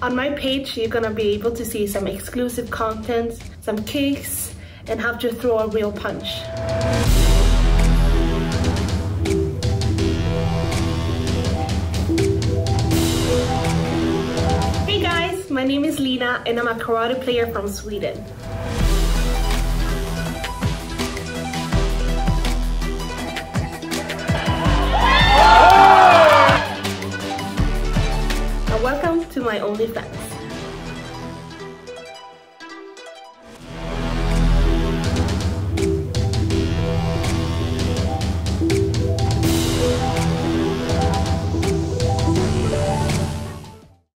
On my page, you're gonna be able to see some exclusive content, some kicks, and how to throw a real punch. Hey guys, my name is Lina and I'm a karate player from Sweden.